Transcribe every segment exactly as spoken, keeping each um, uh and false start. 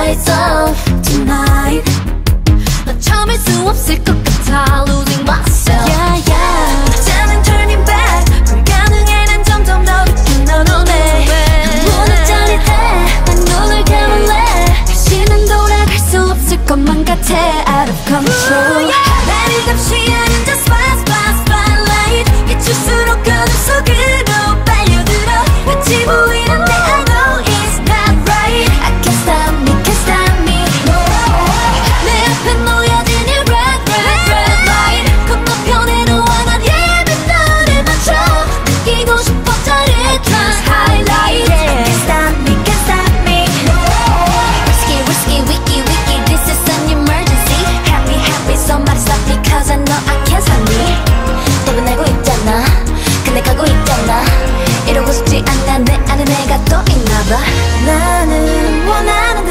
lights off tonight. 너 참을 수 없을 것 같아 losing myself. Yeah yeah. 이제는 turning back. 불가능해 난 점점 더 깊은 너 눈에. 너무나 짜릿해. 난 눈을 감을래. 다시는 돌아갈 수 없을 것만 같아 out of control. 나를 감시 하는 저 spot spot spotlight. 비출수록 어둠 속으로 빨려들어. 같이 보이는데 I know it's not right. I can't stop me, can't stop me. 내 앞에 놓여진 이 red red red light. 건너편에 놓아 난 예민 너를 맞춰. 느끼고 싶어 짜릿한 highlight. I can't stop me, can't stop me. Risky risky wiki wiki this is an emergency. Happy happy somebody stop me cause I know I can't stop me. 답은 알고 있잖아. 근데 가고 있잖아. 이러고 싶지 않아. 내 안에 내가 또 있나봐. 나는 원하는데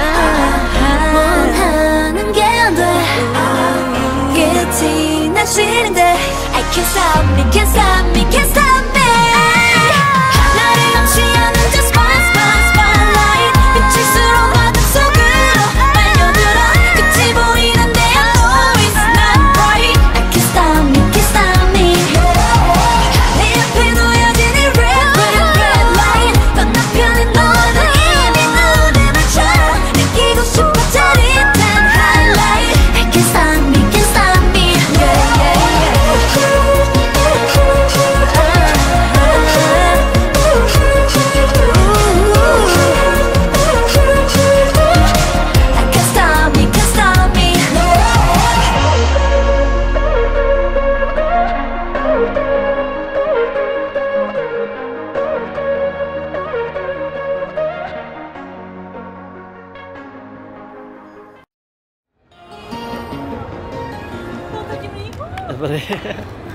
원하는 게 안 돼. 끝이 난 싫은데 I can't stop me, can't stop me, can't stop me. 나를 감시하는 저 spot spot spotlight. 비칠수록 어둠 속으로 빨려들어. 끝이 보이는데 I know it's not right. I can't stop me, can't stop me. 내 앞에 놓여진 이 red red red light. 건너편에 너는 이미 눈을 맞춰. 느끼고 싶어 짜릿한 highlight. I can't stop me, can't stop me. Yeah yeah yeah. I can't stop me, can't stop me. Apa deh?